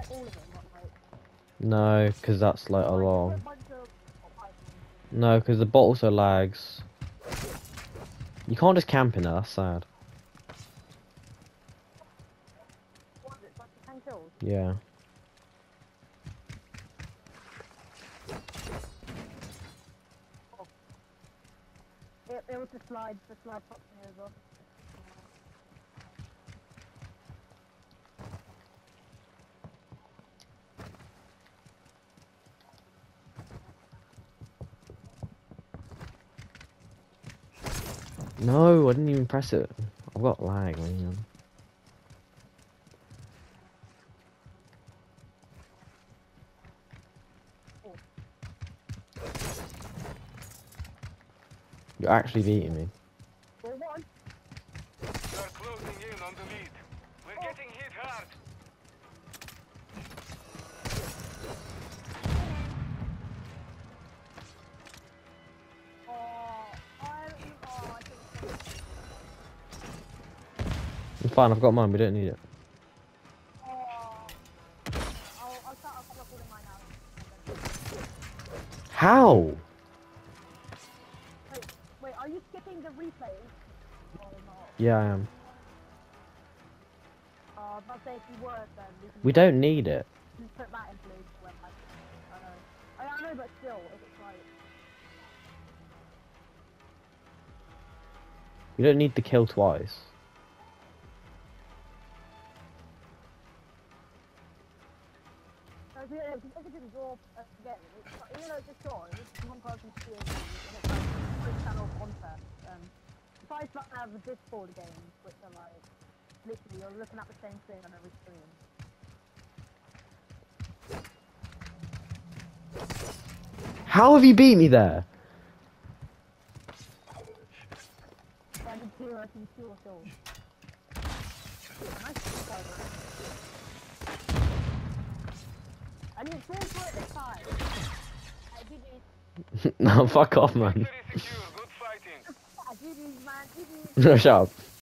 like all of them, not like... No, because that's like a Like, just long. a bunch of pythons. No, because the bot also lags. You can't just camp in there, that's sad. What is it, like 10 kills? Yeah. Oh. It was the slide popped me over. No, I didn't even press it. I've got lag, man. Oh. You're actually beating me. Well, one. We are closing in on the lead. We're getting hit hard. I think... It's fine, I've got mine, we don't need it. I'll start recording mine now. How? Wait, are you skipping the replay? Or not? Yeah, I am. But say if you were, then We don't need it. just put that in blue when I know, but still, if it's like... We don't need the kill twice. If it didn't draw again, even though it's a short, it's one person steering and it's like quick channel content. Besides the Discord games, which are like, literally, you're looking at the same thing on every screen. How have you beat me there? I did 0 kills. Nice discover. I need 4 for it this time. GG's. No, fuck off, man. Victory secure. Good fighting. GG's, man. GG's. No, shut up.